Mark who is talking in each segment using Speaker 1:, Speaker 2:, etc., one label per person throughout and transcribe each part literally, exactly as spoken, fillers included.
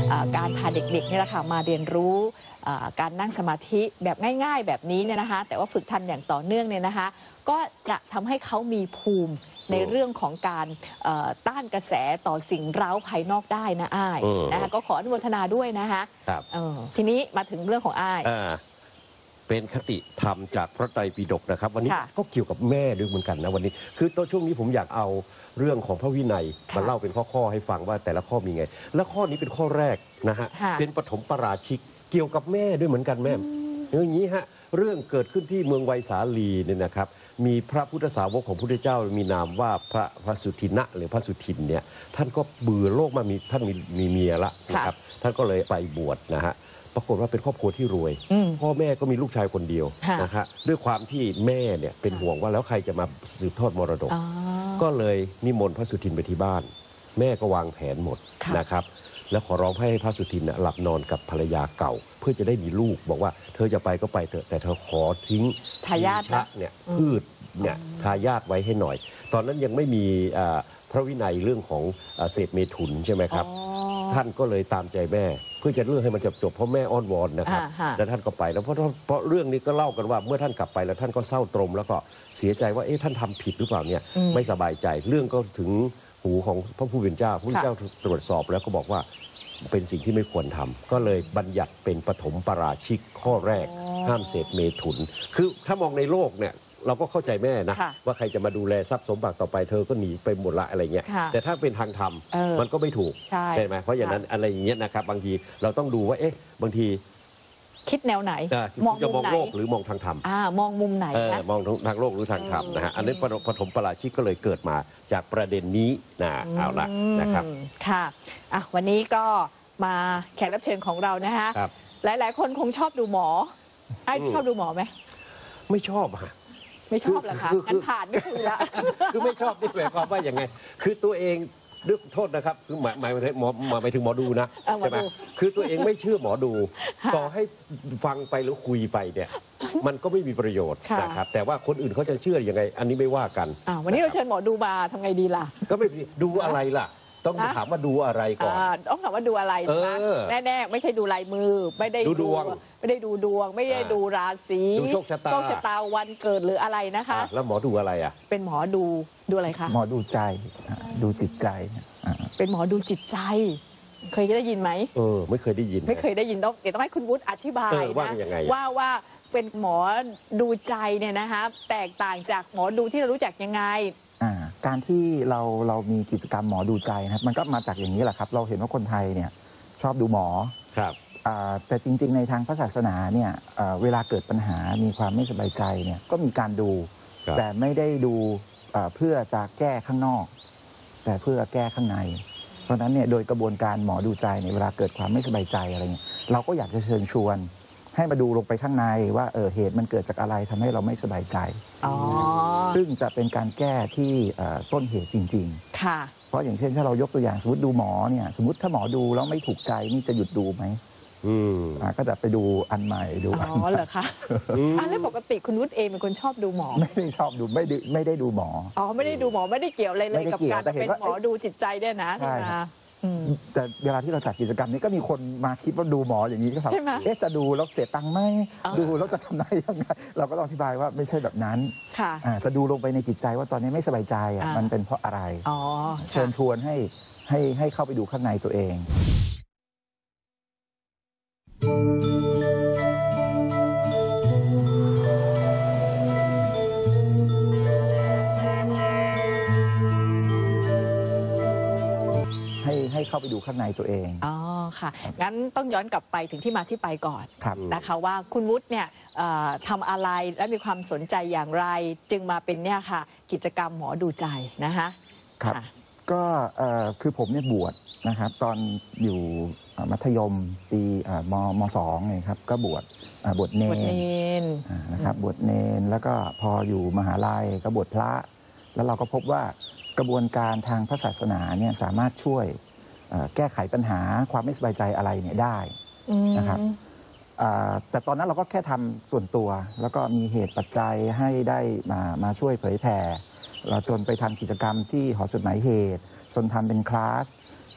Speaker 1: การพาเด็กๆนี่แหละค่ะมาเรียนรู้การนั่งสมาธิแบบง่ายๆแบบนี้เนี่ยนะคะแต่ว่าฝึกทำอย่างต่อเนื่องเนี่ยนะคะก็จะทำให้เขามีภูมิในเรื่องของการต้านกระแสต่อสิ่งเร้าภายนอกได้นะอ้ายนะคะก็ขออนุโมทนาด้วยนะคะทีนี้มาถึงเรื่องของอ้าย
Speaker 2: เป็นคติธรรมจากพระไตรปิฎกนะครับวันนี้ก็เกี่ยวกับแม่ด้วยเหมือนกันนะวันนี้คือตอนช่วงนี้ผมอยากเอาเรื่องของพระวินัยมาเล่าเป็นข้อๆให้ฟังว่าแต่ละข้อมีไงและข้อนี้เป็นข้อแรกนะฮะเป็นปฐมปราชิกเกี่ยวกับแม่ด้วยเหมือนกันแม่อย่างนี้ฮะเรื่องเกิดขึ้นที่เมืองไวสาลีเนี่ยนะครับมีพระพุทธสาวกของพระพุทธเจ้ามีนามว่าพระพระสุทินะหรือพระสุทินเนี่ยท่านก็เบื่อโลกมามีท่านมีมีเมียละนะครับท่านก็เลยไปบวชนะฮะปรากฏว่าเป็นครอบครัวที่รวยพ่อแม่ก็มีลูกชายคนเดียวนะฮะด้วยความที่แม่เนี่ยเป็นห่วงว่าแล้วใครจะมาสืบทอดมรดกก็เลยนิมนต์พระสุทินไปที่บ้านแม่ก็วางแผนหมดนะครับแล้วขอร้องให้พระสุทินหลับนอนกับภรรยาเก่าเพื่อจะได้มีลูกบอกว่าเธอจะไปก็ไปเถอะแต่เธอขอทิ้ง
Speaker 1: ทายาท
Speaker 2: เนี่ยพืชเนี่ยทายาทไว้ให้หน่อยตอนนั้นยังไม่มีพระวินัยเรื่องของเศษเมถุนใช่ไหมครับท่านก็เลยตามใจแม่เพื่อจะเรื่องให้มันจบจบเพราะแม่อ้อนวอนนะครับแล้วท่านก็ไปแล้วเพราะเพราะเรื่องนี้ก็เล่ากันว่าเมื่อท่านกลับไปแล้วท่านก็เศร้าตรมแล้วก็เสียใจว่าเอ๊ะท่านทำผิดหรือเปล่าเนี่ยไม่สบายใจเรื่องก็ถึงหูของพระผู้เป็นเจ้าพระผู้เป็นเจ้าตรวจสอบแล้วก็บอกว่าเป็นสิ่งที่ไม่ควรทำก็เลยบัญญัติเป็นปฐมปราชิกข้อแรกห้ามเสพเมถุนคือถ้ามองในโลกเนี่ยเราก็เข้าใจแม่นะว่าใครจะมาดูแลทรัพย์สมบัติต่อไปเธอก็หนีไปหมดละอะไรเงี้ยแต่ถ้าเป็นทางธรรมมันก็ไม่ถูกใช่ไหมเพราะอย่างนั้นอะไรอย่างเงี้ยนะครับบางทีเราต้องดูว่าเอ๊ะบางที
Speaker 1: คิดแนวไหน
Speaker 2: มองจะมองโลกหรือมองทางธรรม
Speaker 1: มองมุมไหนนะ
Speaker 2: มองทางโลกหรือทางธรรมนะฮะอันนี้ปฐมปราชิกก็เลยเกิดมาจากประเด็นนี้นะเอาละนะครับ
Speaker 1: ค่ะอ่ะวันนี้ก็มาแขกรับเชิญของเรานะฮะหลายๆคนคงชอบดูหมอไอ้ชอบดูหมอไหม
Speaker 2: ไม่ชอบฮะ
Speaker 1: ไม่ชอบเหรอคะงั้นผ่านไม่คุยละ
Speaker 2: คือไม่ชอบนี่หมายความว่าอย่างไงคือตัวเองด้วยโทษนะครับคือหมายหมายถึงหมอหมายถึงหมอดูนะใช่ไหมคือตัวเองไม่เชื่อหมอดูต่อให้ฟังไปหรือคุยไปเนี่ยมันก็ไม่มีประโยชน์นะครับแต่ว่าคนอื่นเขาจะเชื่อยังไงอันนี้ไม่ว่ากัน
Speaker 1: วันนี้เราเชิญหมอดูมาทำไงดีล่ะ
Speaker 2: ก็ไม่ดูอะไรล่ะต้องถามว่าดูอะไรก่อน
Speaker 1: ต้องถามว่าดูอะไรใช่ไหมแน่ๆไม่ใช่ดูลายมือไม่ได้
Speaker 2: ดูดวง
Speaker 1: ไม่ได้ดูดวงไม่ได้ดูราศี
Speaker 2: ดูโชคชะตา
Speaker 1: โชคชะตาวันเกิดหรืออะไรนะคะ
Speaker 2: แล้วหมอดูอะไรอ่ะ
Speaker 1: เป็นหมอดูดูอะไรคะ
Speaker 3: หมอดูใจดูจิตใจ
Speaker 1: เป็นหมอดูจิตใจเคยได้ยินไหม
Speaker 2: เออไม่เคยได้ยิน
Speaker 1: ไม่เคยได้ยินต้องเดี๋ยวต้องให้คุณวุฒิอธิบายนะว่าว่าเป็นหมอดูใจเนี่ยนะคะแตกต่างจากหมอดูที่เรารู้จักยังไง
Speaker 3: การที่เราเรามีกิจกรรมหมอดูใจนะครับมันก็มาจากอย่างนี้แหละครับเราเห็นว่าคนไทยเนี่ยชอบดูหมอ
Speaker 2: ครับ
Speaker 3: แต่จริงๆในทางพระศาสนาเนี่ยเวลาเกิดปัญหามีความไม่สบายใจเนี่ยก็มีการดูแต่ไม่ได้ดูเพื่อจะแก้ข้างนอกแต่เพื่อแก้ข้างในเพราะฉะนั้นเนี่ยโดยกระบวนการหมอดูใจในเวลาเกิดความไม่สบายใจอะไรเงี้ยเราก็อยากจะเชิญชวนให้มาดูลงไปข้างในว่าเออเหตุมันเกิดจากอะไรทำให้เราไม่สบายใจซึ่งจะเป็นการแก้ที่ต้นเหตุจริง
Speaker 1: ๆค่ะ
Speaker 3: เพราะอย่างเช่นถ้าเรายกตัวอย่างสมมติดูหมอเนี่ยสมมติถ้าหมอดูแล้วไม่ถูกใจนี่จะหยุดดูไหม
Speaker 2: อืม
Speaker 3: ก็จะไปดูอันใหม่ดู
Speaker 1: อ๋อเหรอคะอันแล้วปกติคุณวุฒิเองเป็นคนชอบดูหมอ
Speaker 3: ไม่ได้ชอบดูไม่ได้ไม่ได้ดูหมอ
Speaker 1: อ๋อไม่ได้ดูหมอไม่ได้เกี่ยวอะไรเลยกับการเป็นหมอดูจิตใจเนี่ยนะ
Speaker 3: ใช่แต่เวลาที่เราจัดกิจกรรมนี้ก็มีคนมาคิดว่าดูหมออย่างนี้ก็ครับเอ๊ะจะดูแล้วเสียตังค์ไหมดูแล้วจะทำได้ยังไงเราก็ต้องอธิบายว่าไม่ใช่แบบนั้นจะดูลงไปในจิตใจว่าตอนนี้ไม่สบายใจมันเป็นเพราะอะไรเชิญชวนให้ให้ให้เข้าไปดูข้างในตัวเองให้ให้เข้าไปดูข้างในตัวเอง
Speaker 1: อ๋อค่ะงั้นต้องย้อนกลับไปถึงที่มาที่ไปก่อนนะคะว่าคุณวุฒิเนี่ยทำอะไรและมีความสนใจอย่างไรจึงมาเป็นเนี่ยค่ะกิจกรรมหมอดูใจนะคะ
Speaker 3: ครับก็คือผมเนี่ยบวชนะครับตอนอยู่มัธยมปีมมสองไงครับก็บวชบวชเนรนะครับบวชเนรแล้วก็พออยู่มหาลัยก็บวชพระแล้วเราก็พบว่ากระบวนการทางพระศาสนาเนี่ยสามารถช่วยแก้ไขปัญหาความไม่สบายใจอะไรเนี่ยได้นะครับแต่ตอนนั้นเราก็แค่ทำส่วนตัวแล้วก็มีเหตุปัจจัยให้ได้มามาช่วยเผยแผ่เราจนไปทำกิจกรรมที่หอจดหมายเหตุจนทำเป็นคลาส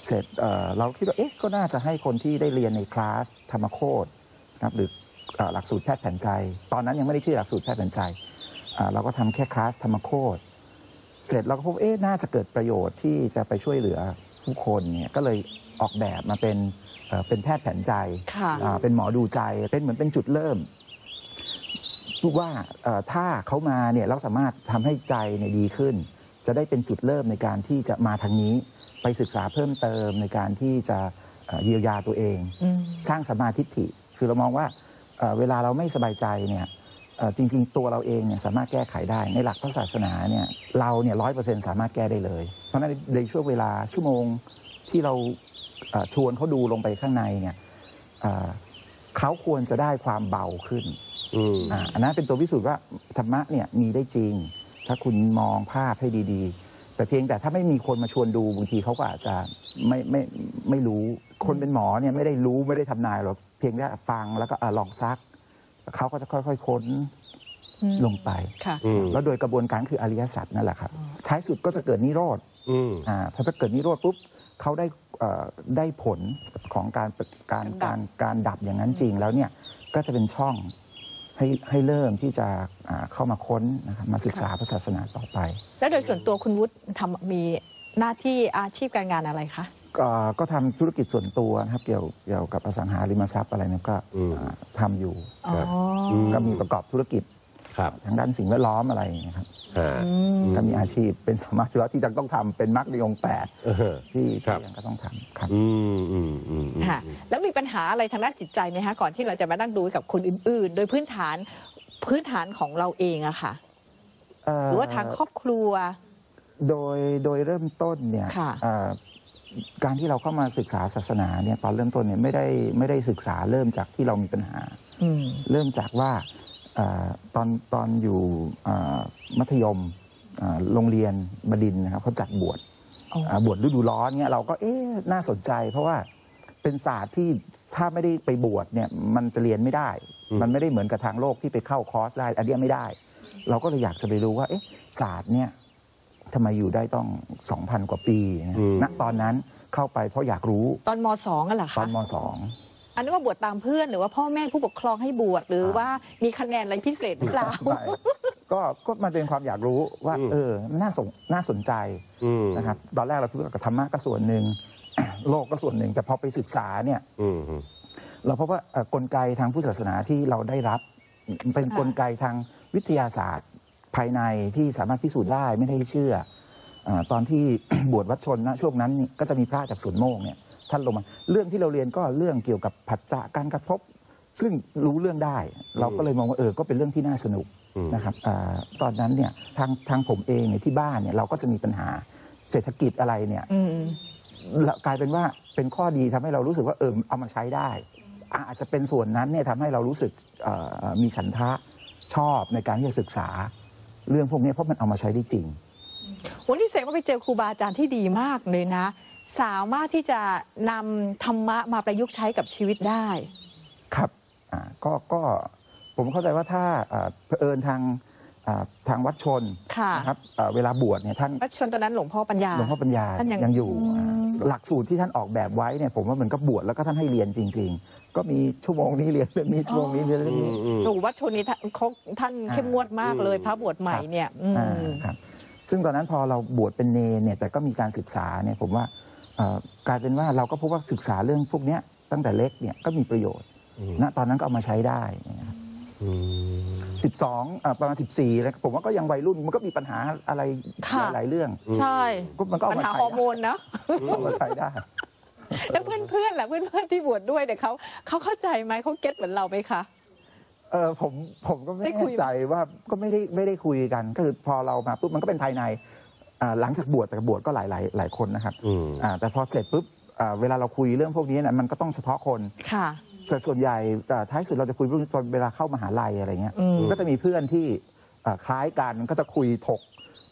Speaker 3: เสร็จเอ่อเราคิดว่าเอ๊ะก็น่าจะให้คนที่ได้เรียนในคลาสธรรมโคตรนะครับหรือเอ่อหลักสูตรแพทย์แผนใจตอนนั้นยังไม่ได้ชื่อหลักสูตรแพทย์แผนใจอ่าเราก็ทำแค่คลาสธรรมโคตรเสร็จเราก็พบเอ๊ะน่าจะเกิดประโยชน์ที่จะไปช่วยเหลือผู้คนเนี่ยก็เลยออกแบบมาเป็นเอ่อเป็นแพทย์แผนใจ
Speaker 1: ค่ะ
Speaker 3: อ่าเป็นหมอดูใจเป็นเหมือนเป็นจุดเริ่มว่าเอ่อถ้าเขามาเนี่ยเราสามารถทำให้ใจเนี่ยดีขึ้น จะได้เป็นจุดเริ่มในการที่จะมาทางนี้ไปศึกษาเพิ่มเติมในการที่จะเอ่อเยียวยาตัวเอง
Speaker 1: อืม
Speaker 3: สร้างสัมมาทิฏฐิคือเรามองว่าเอ่อเวลาเราไม่สบายใจเนี่ยเอ่อจริง ๆ ตัวเราเองเนี่ยสามารถแก้ไขได้ในหลักพระศาสนาเนี่ยเราเนี่ยร้อยเปอร์เซ็นต์สามารถแก้ได้เลยเพราะฉะนั้นในช่วงเวลาชั่วโมงที่เราเอ่อชวนเขาดูลงไปข้างในเนี่ยเอ่อเขาควรจะได้ความเบาขึ้น
Speaker 2: อืม
Speaker 3: อ่าอันนั้นเป็นตัวพิสูจน์ว่าธรรมะเนี่ยมีได้จริง ถ้าคุณมองภาพให้ดีๆ แต่เพียงแต่ถ้าไม่มีคนมาชวนดูบางทีเขาก็อาจจะไม่ไม่ไม่รู้คนเป็นหมอเนี่ยไม่ได้รู้ไม่ได้ทำนายหรอกเพียงแค่ฟังแล้วก็อ่ะลองซักเขาก็จะค่อยๆค้น
Speaker 1: อืม
Speaker 3: ลงไป
Speaker 1: ค่ะ
Speaker 2: อืม
Speaker 3: แล้วโดยกระบวนการคืออริยสัจนั่นแหละครับท้ายสุดก็จะเกิดนิโรธ
Speaker 2: อืม
Speaker 3: อ่าพอถ้าเกิดนิโรธปุ๊บเขาได้เอ่อได้ผลของการการ
Speaker 1: การดับ
Speaker 3: การการดับอย่างนั้นจริงแล้วเนี่ยก็จะเป็นช่องให้ให้เริ่มที่จะอ่าเข้ามาค้นนะครับมาศึกษาพระศาสนาต่อไป
Speaker 1: แล้วโดยส่วนตัวคุณวุฒิทำมีหน้าที่อาชีพการงานอะไรคะ
Speaker 3: ก็ก็ทำธุรกิจส่วนตัวนะครับเกี่ยวเกี่ยวกับอสังหาริมทรัพย์อะไรเนี่ยก็
Speaker 2: อืม
Speaker 3: อ่าทำอยู่
Speaker 1: อ๋อ
Speaker 2: อืม
Speaker 3: ก็มีประกอบธุรกิจ
Speaker 2: ครับ
Speaker 3: ทางด้านสิ่งแวดล้อมอะไรอย่างเงี้ยครับ
Speaker 2: อ่า
Speaker 1: อืม
Speaker 3: ก็มีอาชีพเป็นสามารถธุระที่จะต้องทำเป็นมรรคในองค์แปด
Speaker 2: เออ
Speaker 3: ที่
Speaker 2: ครับ
Speaker 3: ที่ยังก็ต้องทำครับ
Speaker 2: อืมอืมอืมอืม
Speaker 1: ค่ะแล้วมีปัญหาอะไรทางด้านจิตใจไหมคะก่อนที่เราจะมานั่งดูกับคนอื่น ๆ โดยพื้นฐานพื้นฐานของเราเองอะค่ะ
Speaker 3: เอ่อ
Speaker 1: หรือว่าทางครอบครัว
Speaker 3: โดยโดยเริ่มต้นเนี่ย
Speaker 1: ค่ะ
Speaker 3: เอ่อการที่เราเข้ามาศึกษาศาสนาเนี่ยตอนเริ่มต้นเนี่ยไม่ได้ไม่ได้ศึกษาเริ่มจากที่เรามีปัญหา
Speaker 1: อืม
Speaker 3: เริ่มจากว่าเอ่อตอนตอนอยู่เอ่อมัธยมเอ่อโรงเรียนบดินทร์นะครับเขาจัดบวช
Speaker 1: อ๋อ
Speaker 3: อ่าบวชฤดูร้อนเนี่ยเราก็เอ๊ะน่าสนใจ เพราะว่าเป็นศาสตร์ที่ถ้าไม่ได้ไปบวชเนี่ยมันจะเรียนไม่ได้
Speaker 2: อืม
Speaker 3: มันไม่ได้เหมือนกับทางโลกที่ไปเข้าคอร์สได้อันเนี้ยไม่ได้ เราก็เลยอยากจะไปรู้ว่าเอ๊ะศาสตร์เนี่ยทำไมอยู่ได้ต้อง สองพัน กว่าปีนะ
Speaker 2: อืม
Speaker 3: ณตอนนั้นเข้าไปเพราะอยากรู้
Speaker 1: ตอนมสองอะเหรอ
Speaker 3: ตอ
Speaker 1: คะ
Speaker 3: นมสอง
Speaker 1: อันนี้ว่าบวชตามเพื่อนหรือว่าพ่อแม่ผู้ปกครองให้บวชหรือว่ามีคะแนนอะไรพิเศษหรือเปล่า
Speaker 3: ไม่ก็ก็มันเป็นความอยากรู้ว่า
Speaker 2: อืม
Speaker 3: เออน่าสนน่าสนใจ
Speaker 2: อืม
Speaker 3: นะครับตอนแรกเราคิดว่าธรรมะก็ส่วนหนึ่ง โลกก็ส่วนหนึ่ง แต่พอไปศึกษาเนี่ย
Speaker 2: อืมอืม
Speaker 3: เราพบว่าเอ่อกลไกทางพุทธศาสนาที่เราได้รับ เป็น
Speaker 1: ค่ะ
Speaker 3: กลไกทางวิทยาศาสตร์ ภายในที่สามารถพิสูจน์ได้ไม่ได้เชื่ออาตอนที่ บวชวัดชนนะช่วงนั้นนี่ก็จะมีพระจากสวนโมกเนี่ยท่านลงมาเรื่องที่เราเรียนก็เรื่องเกี่ยวกับผัสสะการกระทบ ซึ่งรู้เรื่องได้ เราก็เลยมองว่าเออก็เป็นเรื่องที่น่าสนุก
Speaker 2: อืม
Speaker 3: นะครับอาตอนนั้นเนี่ยทางทางผมเองเนี่ยที่บ้านเนี่ยเราก็จะมีปัญหาเศรษฐกิจอะไรเนี่ย
Speaker 1: อืม
Speaker 3: แล้วกลายเป็นว่าเป็นข้อดีทำให้เรารู้สึกว่าเออเอามาใช้ได้อ่ะอาจจะเป็นส่วนนั้นเนี่ยทำให้เรารู้สึกเอ่อมีฉันทะชอบในการที่จะศึกษา เรื่องพวกนี้เพราะมันเอามาใช้ได้จริง
Speaker 1: วันนี้เสกก็ไปเจอครูบาอาจารย์ที่ดีมากเลยนะ สามารถที่จะนำธรรมะมาประยุกต์ใช้กับชีวิตได้
Speaker 3: ครับอ่าก็ก็ผมเข้าใจว่าถ้าอ่าเผอิญทางอ่าทางวัดชน
Speaker 1: ค่ะ
Speaker 3: นะครับอ่าเวลาบวชเนี่ยท่าน
Speaker 1: วัดชนตอนนั้นหลวงพ่อปัญญา
Speaker 3: หลวงพ่อปัญญา
Speaker 1: ท่านยัง
Speaker 3: ยังอยู่
Speaker 1: อืม
Speaker 3: อ่าหลักสูตรที่ท่านออกแบบไว้เนี่ยผมว่ามันก็บวชแล้วก็ท่านให้เรียนจริง ๆ ก็มีชั่วโมงนี้เรียนเรื่องนี้ชั่วโมงนี้เรียนเรื่องนี้
Speaker 2: อืม
Speaker 1: ถูกวัดชนนี้ท่านเขาท่านเข้มงวดมากเลย
Speaker 2: อืม
Speaker 1: พระบวชใหม่เนี่ยอืม
Speaker 3: อ่าครับซึ่งตอนนั้นพอเราบวชเป็นเนรเนี่ยแต่ก็มีการศึกษาเนี่ยผมว่าเอ่อกลายเป็นว่าเราก็พบว่าศึกษาเรื่องพวกเนี้ยตั้งแต่เล็กเนี่ยก็มีประโยชน์
Speaker 2: อืม
Speaker 3: ณตอนนั้นก็เอามาใช้ได้นะครับ
Speaker 2: อืม
Speaker 3: สิบสองอ่าประมาณสิบสี่แล้วผมว่าก็ยังวัยรุ่นมันก็มีปัญหาอะไร
Speaker 1: ค่ะ
Speaker 3: หลายๆเรื่อง
Speaker 1: ใช่
Speaker 3: ก็มันก็เอา
Speaker 1: ปัญ
Speaker 3: มา
Speaker 1: หา
Speaker 3: ใช้
Speaker 1: ฮอร์โมนนะ
Speaker 3: เอามาใช้ได้
Speaker 1: แล้วเพื่อนๆล่ะเพื่อนๆที่บวชด้วยเนี่ยเขาเขาเข้าใจไหมเขาเก็ตเหมือนเราไหมคะ
Speaker 3: เออผมผมก็ไม่
Speaker 1: ได้คุ
Speaker 3: แน่
Speaker 1: ย
Speaker 3: ใจว่าก็ไม่ได้ไม่ได้คุยกันก็คือพอเรามาปุ๊บมันก็เป็นภายในอ่าหลังจากบวชแต่บวชก็หลายหลายหลายคนนะครับ
Speaker 2: อืม
Speaker 3: อ่าแต่พอเสร็จปุ๊บอ่าเวลาเราคุยเรื่องพวกนี้เนี่ยมันก็ต้องเฉพาะคน
Speaker 1: ค่ะ
Speaker 3: แต่ส่วนใหญ่อ่าท้ายสุดเราจะคุยเรื่องตอนเวลาเข้ามหาลัยอะไรเงี้ย
Speaker 1: อืม
Speaker 3: ก็จะมีเพื่อนที่อ่าคล้ายกันก็จะคุยถก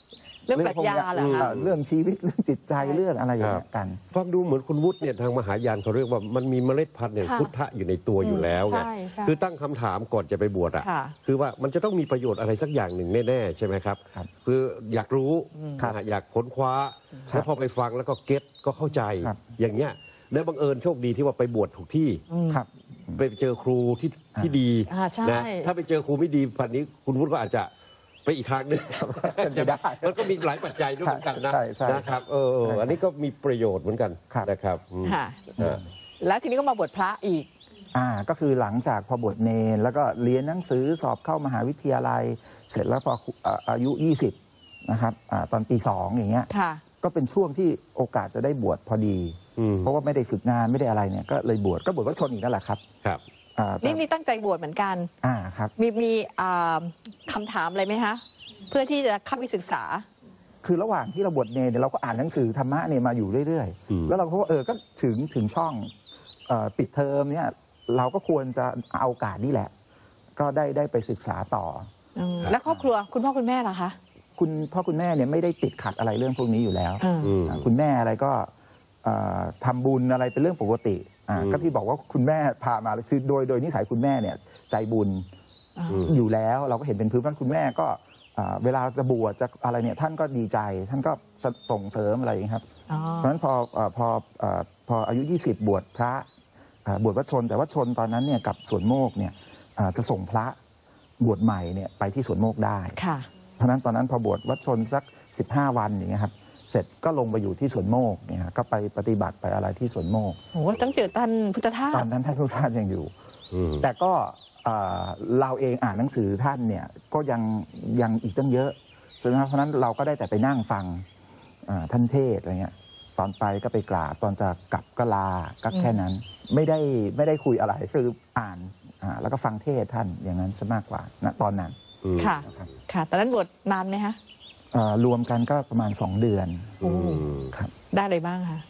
Speaker 1: เรื่องปรัชญาเหรอ
Speaker 3: เรื่อง
Speaker 1: คะ
Speaker 3: เรื่องชีวิตเรื่องจิตใจ
Speaker 1: ใช่
Speaker 3: เรื่องอะไรอย่างเงี้ยกัน
Speaker 2: ฟังดูเหมือนคุณวุฒิเนี่ยทางมหายานเขาเรียกว่ามันมีเมล็ดพันธุ์เนี่ย
Speaker 1: ค่ะ
Speaker 2: พุทธะอยู่ในตัวอยู่แล้วไง
Speaker 1: ใช่ใช่
Speaker 2: คือตั้งคำถามก่อนจะไปบวชอ่ะ
Speaker 1: ค่ะ
Speaker 2: คือว่ามันจะต้องมีประโยชน์อะไรสักอย่างหนึ่งแน่ๆใช่ไหมครับ
Speaker 3: ครับ
Speaker 2: คืออยากรู้
Speaker 3: ครับ
Speaker 2: นะฮะอยากค้นคว้า
Speaker 3: ครับ
Speaker 2: แล้วพอไปฟังแล้วก็เก็ตก็เข้าใจ
Speaker 3: ครับ
Speaker 2: อย่างเงี้ยแล้วบังเอิญโชคดีที่ว่าไปบวชถูกที่
Speaker 3: ครับ
Speaker 2: ไปเจอครูที่ที่ดี
Speaker 1: อ่าใช่
Speaker 2: นะถ้าไปเจอครูไม่ดีพันนี้คุณวุฒิก็อาจจะไปอีกทางหนึง
Speaker 3: เป็นไปได้
Speaker 2: มันก็มีหลายปัจจัยด้วยเหมือนกันนะ
Speaker 3: ใช่ใช่
Speaker 2: นะครับเออเออ
Speaker 3: ใช่
Speaker 2: อันนี้ก็มีประโยชน์เหมือนกัน
Speaker 3: ครับ
Speaker 2: นะครับอืม
Speaker 1: ค่ะ
Speaker 2: อ่า
Speaker 1: แล้วทีนี้ก็มาบวชพระอีก
Speaker 3: อ่าก็คือหลังจากพอบวชเนรแล้วก็เรียนหนังสือสอบเข้ามหาวิทยาลัย เสร็จแล้วพออ่าอายุ ยี่สิบ นะครับอ่าตอนปีสองอย่างเงี้ย
Speaker 1: ค่ะ
Speaker 3: ก็เป็นช่วงที่โอกาสจะได้บวชพอดี
Speaker 2: อืม
Speaker 3: เพราะว่าไม่ได้ฝึกงานไม่ได้อะไรเนี่ยก็เลยบวชก็บวชวัดชนอีกนั่นแหละครับ
Speaker 2: ครับ
Speaker 3: อ่าแต่
Speaker 1: นี่นี่ตั้งใจบวชเหมือนกัน
Speaker 3: อ่าครับ
Speaker 1: มีมีอ่าคำถามอะไรไหมคะ เพื่อที่จะเข้าไปศึกษา
Speaker 3: คือระหว่างที่เราบวชเนรเนี่ยเราก็อ่านหนังสือธรรมะเนี่ยมาอยู่เรื่อย
Speaker 2: อืม
Speaker 3: ๆ แล้วเราก็ว่าเออก็ถึงถึงช่องเออปิดเทอมเนี่ยเราก็ควรจะเอาโอกาสนี่แหละ ก็ได้ได้ไปศึกษาต่อ
Speaker 1: อืมแล้วครอบครัวคุณพ่อคุณแม่ล่ะคะ
Speaker 3: คุณพ่อคุณแม่เนี่ยไม่ได้ติดขัดอะไรเรื่องพวกนี้อยู่แล้ว
Speaker 1: อ่า
Speaker 2: อืม
Speaker 3: อ่าคุณแม่อะไรก็เอ่อทำบุญอะไรเป็นเรื่องปกติอ่า
Speaker 2: อืม
Speaker 3: ก็ที่บอกว่าคุณแม่พามาคือโดยโดยนิสัยคุณแม่เนี่ยใจบุญ
Speaker 1: อ่า
Speaker 2: อืม
Speaker 3: อยู่แล้วเราก็เห็นเป็นพื้นบ้านคุณแม่ก็อ่าเวลาจะบวชจะอะไรเนี่ยท่านก็ดีใจ ท่านก็ส่งเสริมอะไรอย่างนี้ครับ
Speaker 1: อ๋อ
Speaker 3: เพราะฉะนั้นพอเอ่อพอเอ่อพออายุ ยี่สิบ บวชพระอ่าบวชวัดชน แต่วัดชนตอนนั้นเนี่ยกับสวนโมกเนี่ยอ่าจะส่งพระบวชใหม่เนี่ยไปที่สวนโมกได้
Speaker 1: ค่ะ
Speaker 3: เพราะฉะนั้นตอนนั้นพอบวชวัดชนสัก สิบห้า วันอย่างเงี้ยครับเสร็จก็ลงไปอยู่ที่สวนโมกเนี่ยฮะก็ไปปฏิบัติไปอะไรที่สวนโมก
Speaker 1: โหต้องเจอท่านพุทธทา
Speaker 3: ตอ
Speaker 1: ส
Speaker 3: นนั้นท่านพุทธทาสยังอยู่
Speaker 2: อืม
Speaker 3: แต่ก็เอ่อเราเองอ่านหนังสือท่านเนี่ยก็ยังยังอีกตั้งเยอะใช่ไหมครับเพราะฉะนั้นเราก็ได้แต่ไปนั่งฟังอ่าท่านเทศน์อะไรเงี้ยตอนไปก็ไปกราบตอนจะกลับก็ลาก็แค่นั้น ไม่ได้ไม่ได้คุยอะไรคืออ่านอ่าแล้วก็ฟังเทศน์ท่านอย่างนั้นซะมากกว่าณตอนนั้น
Speaker 2: อืม
Speaker 1: ค่ะ
Speaker 3: นะครับ
Speaker 1: ค่ะตอนนั้นบวชนานไหมคะ
Speaker 3: เอ่อรวมกันก็ประมาณสองเดือน
Speaker 2: อืม
Speaker 3: ครับ
Speaker 1: ได้อะไรบ้างคะ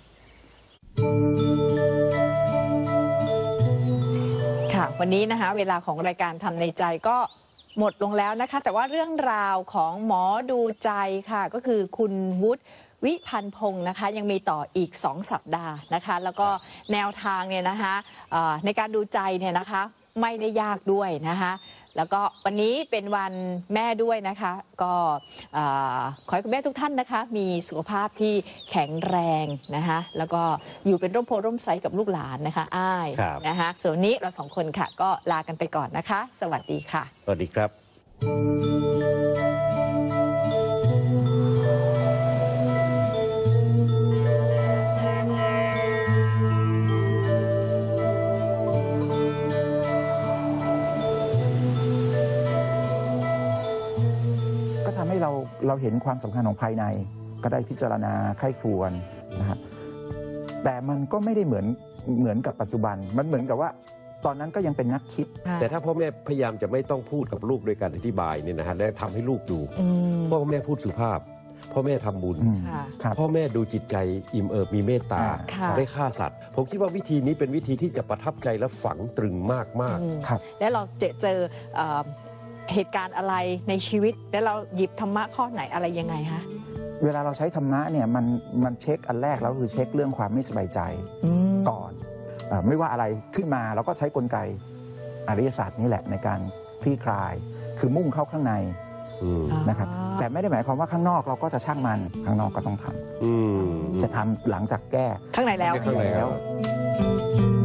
Speaker 1: ค่ะ วันนี้นะคะ เวลาของรายการทำในใจก็หมดลงแล้วนะคะ แต่ว่าเรื่องราวของหมอดูใจค่ะ ก็คือคุณวุฒิวิพันธ์พงศ์นะคะ ยังมีต่ออีกสองสัปดาห์นะคะ แล้วก็แนวทางเนี่ยนะคะเอ่อในการดูใจเนี่ยนะคะ ไม่ได้ยากด้วยนะคะ แล้วก็วันนี้เป็นวันแม่ด้วยนะคะ ก็เอ่อขอให้คุณแม่ทุกท่านนะคะ มีสุขภาพที่แข็งแรงนะคะ แล้วก็อยู่เป็นร่มโพร่มไทรกับลูกหลานนะคะอ้าย
Speaker 2: ครับ
Speaker 1: นะคะ ส่วนวันนี้เราสองคนค่ะ ก็ลากันไปก่อนนะคะ สวัสดีค่ะ
Speaker 2: สวัสดีครับ
Speaker 3: ก็ทำให้เราเราเห็นความสำคัญของภายใน ก็ได้พิจารณาไข้ครวญนะครับแต่มันก็ไม่ได้เหมือนเหมือนกับปัจจุบัน มันเหมือนกับว่าตอนนั้นก็ยังเป็นนักคิด
Speaker 2: แต่ถ้าพ่อแม่พยายามจะไม่ต้องพูดกับลูกโดยการอธิบายเนี่ยนะฮะและทำให้ลูกดู
Speaker 1: อืม
Speaker 2: พ่อแม่พูดสุภาพ พ่อแม่ทำบุญ
Speaker 3: อืม
Speaker 1: ค่ะ
Speaker 3: ครับ
Speaker 2: พ่อแม่ดูจิตใจอิ่มเอิบมีเมตตา
Speaker 1: ค่ะ
Speaker 2: ไม่ฆ่าสัตว์ ผมคิดว่าวิธีนี้เป็นวิธีที่จะประทับใจและฝังตรึงมาก
Speaker 1: อืม
Speaker 3: ครับ
Speaker 1: แล้วเราเจอเจอเอ่อเหตุการณ์อะไรในชีวิต แล้วเราหยิบธรรมะข้อไหนอะไรยังไงคะ
Speaker 3: เวลาเราใช้ธรรมะเนี่ยมันมันเช็คอันแรกแล้วคือเช็คเรื่องความไม่สบายใจ
Speaker 1: อืม
Speaker 3: ก่อนเอ่อไม่ว่าอะไรขึ้นมาเราก็ใช้กลไกอริยศาสตร์นี่แหละในการคลี่คลาย คือมุ่งเข้าข้างใน
Speaker 2: ๆอืม
Speaker 3: นะครับ
Speaker 1: อ๋อ
Speaker 3: แต่ไม่ได้หมายความว่าข้างนอกเราก็จะช่างมันข้างนอกก็ต้องทำ
Speaker 2: อืม
Speaker 3: จะทำหลังจากแก้
Speaker 1: ข้างในแล้ว
Speaker 2: ข้างในแล้ว
Speaker 3: ว